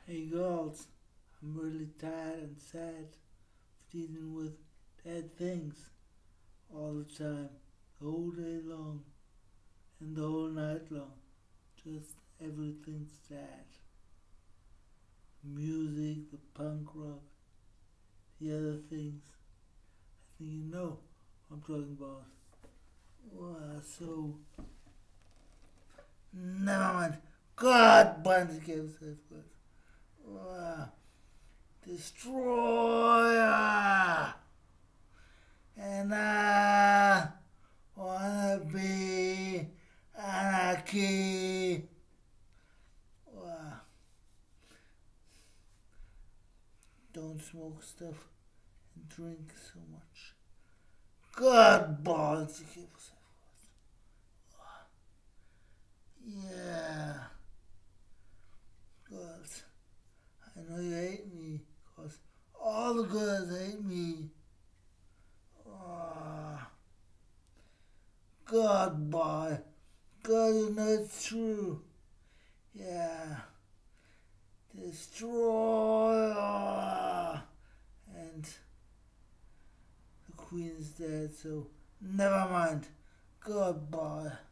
Hey girls, I'm really tired and sad of dealing with bad things all the time, the whole day long and the whole night long. Just everything's sad. The music, the punk rock, the other things. I think you know what I'm talking about. So, never mind. God, Bundy gives us words. Destroyer! And I wanna be anarchy. Wow. Don't smoke stuff and drink so much. God balls, you keep us. Yeah. Girls, I know you hate me, cause all the girls hate me. God, boy. God, you know it's true. Yeah. Destroyer. And the queen's dead, so never mind. God, boy.